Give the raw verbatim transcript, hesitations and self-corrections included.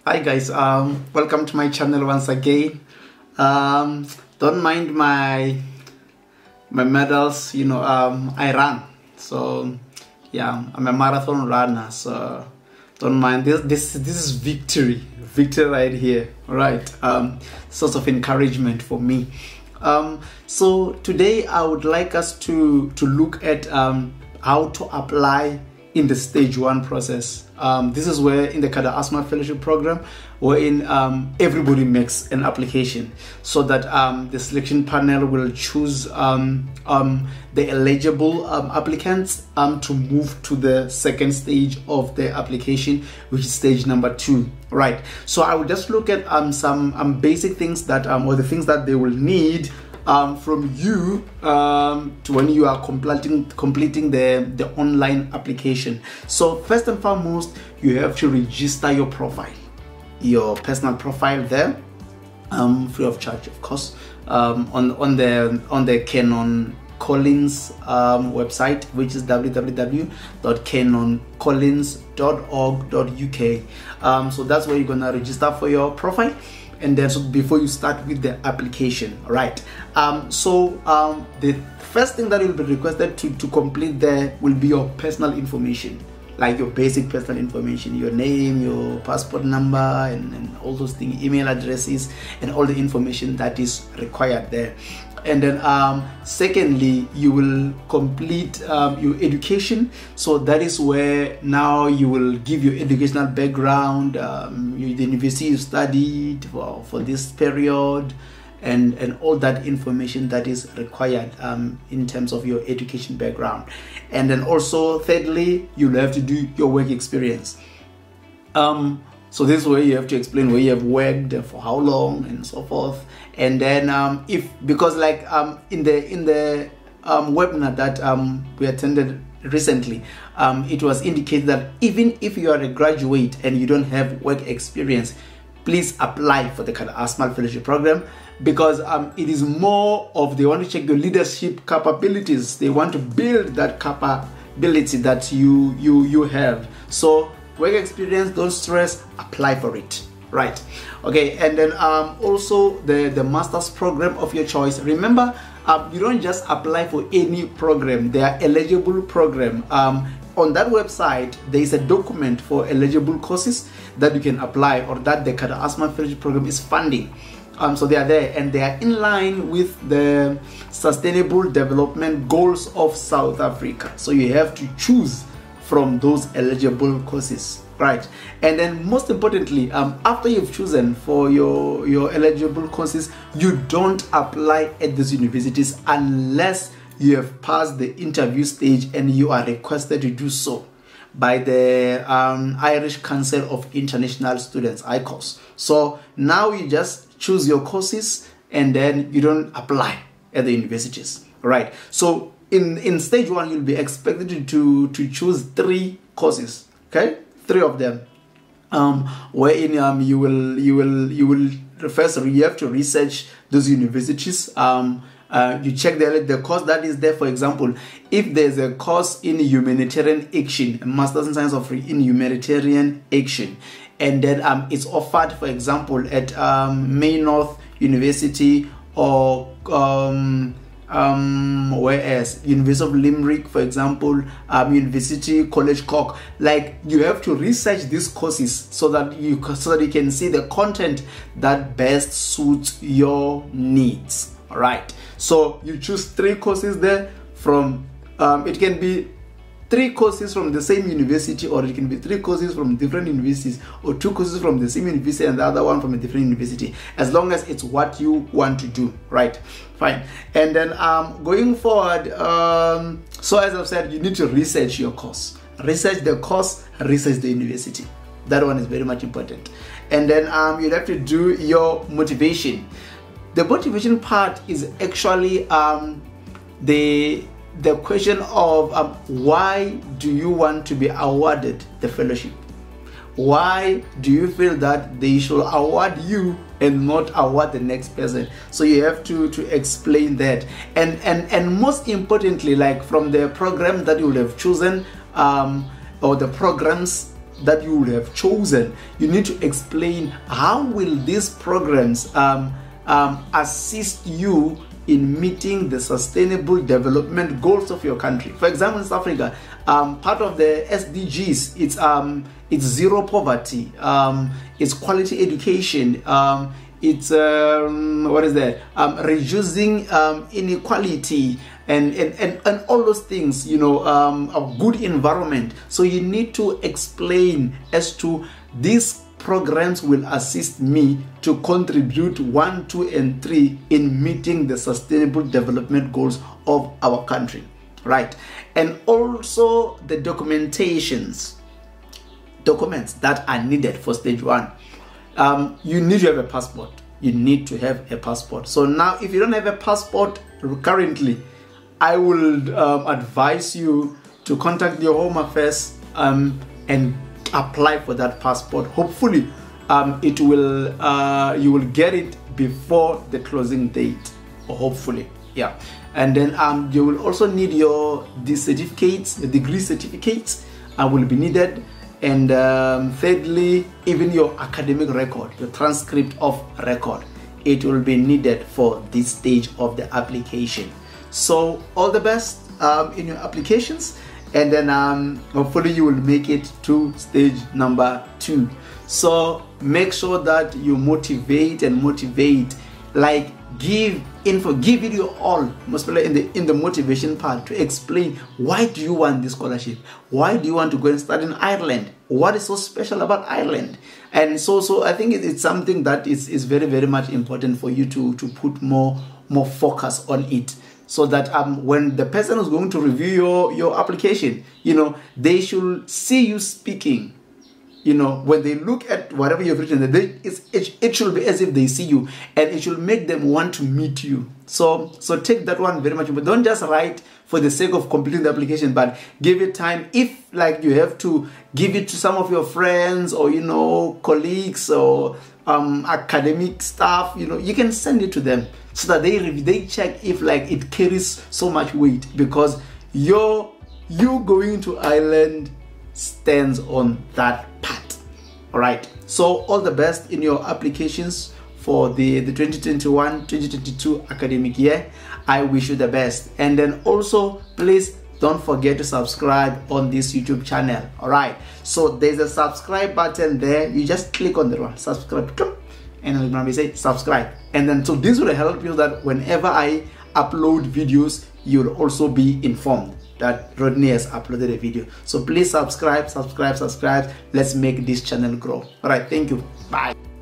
Hi guys, um, welcome to my channel once again. Um, don't mind my my medals, you know. Um, I run, so yeah, I'm a marathon runner. So don't mind this. This this is victory, victory right here. All right, um, source of encouragement for me. Um, so today I would like us to to look at um, how to apply in the stage one process. Um, this is where in the Kader Asmal Fellowship Programme, wherein um, everybody makes an application, so that um, the selection panel will choose um, um, the eligible um, applicants um, to move to the second stage of the application, which is stage number two. Right. So I will just look at um, some um, basic things that um, or the things that they will need Um, from you um, to when you are completing completing the the online application. So first and foremost, you have to register your profile, your personal profile there, um, free of charge, of course, um, on on the on the Canon Collins um, website, which is w w w dot canon collins dot org dot u k. Um, so that's where you're gonna register for your profile. And then so before you start with the application, right? Um, so um, the first thing that will be requested to, to complete there will be your personal information, like your basic personal information, your name, your passport number, and, and all those things, email addresses, and all the information that is required there. And then um, secondly, you will complete um, your education. So that is where now you will give your educational background, um, the university you studied for, for this period, and, and all that information that is required um, in terms of your education background. And then also thirdly, you'll have to do your work experience. Um, So this is where you have to explain where you have worked, for how long, and so forth. And then um, if because like um, in the in the um, webinar that um, we attended recently, um, it was indicated that even if you are a graduate and you don't have work experience, please apply for the Kader Asmal Fellowship Program, because um, it is more of they want to check your leadership capabilities. They want to build that capability that you you you have. So work experience, don't stress, apply for it, right? Okay, and then um, also the, the master's program of your choice. Remember, um, you don't just apply for any program. They are eligible program. Um, on that website, there is a document for eligible courses that you can apply, or that the Kader Asmal Fellowship Program is funding. Um, so they are there, and they are in line with the Sustainable Development Goals of South Africa. So you have to choose from those eligible courses, right? And then most importantly, um, after you've chosen for your your eligible courses, you don't apply at these universities unless you have passed the interview stage and you are requested to do so by the um, Irish Council of International Students, I C O S. So now you just choose your courses and then you don't apply at the universities, right? So In, in stage one, you'll be expected to, to choose three courses, okay? Three of them. Um, wherein um, you will you will you will first you have to research those universities. Um, uh, you check the the course that is there. For example, if there's a course in humanitarian action, a master's in science of in humanitarian action, and then um, it's offered, for example, at um, Maynooth University or um, um whereas University of Limerick, for example, um University College Cork, like you have to research these courses so that you so that you can see the content that best suits your needs. All right, so you choose three courses there from um it can be three courses from the same university, or it can be three courses from different universities, or two courses from the same university and the other one from a different university, as long as it's what you want to do, right? Fine. And then um, going forward, um, so as I've said, you need to research your course. Research the course, research the university. That one is very much important. And then um, you'll have to do your motivation. The motivation part is actually um, the the question of um, why do you want to be awarded the fellowship? Why do you feel that they should award you and not award the next person? So you have to to explain that, and and and most importantly, like from the program that you would have chosen, um, or the programs that you would have chosen, you need to explain how will these programs um, um, assist you in meeting the sustainable development goals of your country. For example, in South Africa, um, part of the S D Gs, it's um, it's zero poverty, um, it's quality education, um, it's um, what is that? Um, reducing um, inequality, and, and and and all those things. You know, um, a good environment. So you need to explain as to these programs will assist me to contribute one, two, and three in meeting the sustainable development goals of our country, right? And also the documentations, documents that are needed for stage one. Um, you need to have a passport. You need to have a passport. So now, if you don't have a passport currently, I will um, advise you to contact your Home Affairs um, and apply for that passport. Hopefully um, it will uh, you will get it before the closing date, or hopefully, yeah. And then um, you will also need your the certificates, the degree certificates uh, will be needed. And um, thirdly, even your academic record, your transcript of record, it will be needed for this stage of the application. So all the best um, in your applications. And then um, hopefully you will make it to stage number two. So make sure that you motivate and motivate, like give info, give it your all, most in the in the motivation part, to explain why do you want this scholarship, why do you want to go and study in Ireland, what is so special about Ireland. And so so I think it's something that is, is very very much important for you to to put more more focus on it. So that um, when the person is going to review your, your application, you know, they should see you speaking. You know, when they look at whatever you've written, they, it's, it, it should be as if they see you, and it should make them want to meet you. So, so take that one very much. But don't just write for the sake of completing the application, but give it time. If like you have to give it to some of your friends or, you know, colleagues or um, academic staff, you know, you can send it to them so that they they check if like it carries so much weight, because your you going to Ireland stands on that part. All right. So all the best in your applications for the the twenty twenty-one twenty twenty-two academic year. I wish you the best. And then also please don't forget to subscribe on this YouTube channel. All right. So there's a subscribe button there. You just click on the one, subscribe, and then remember say subscribe. And then so this will help you that whenever I upload videos, you'll also be informed that Rodney has uploaded a video. So please subscribe, subscribe, subscribe. Let's make this channel grow. All right. Thank you. Bye.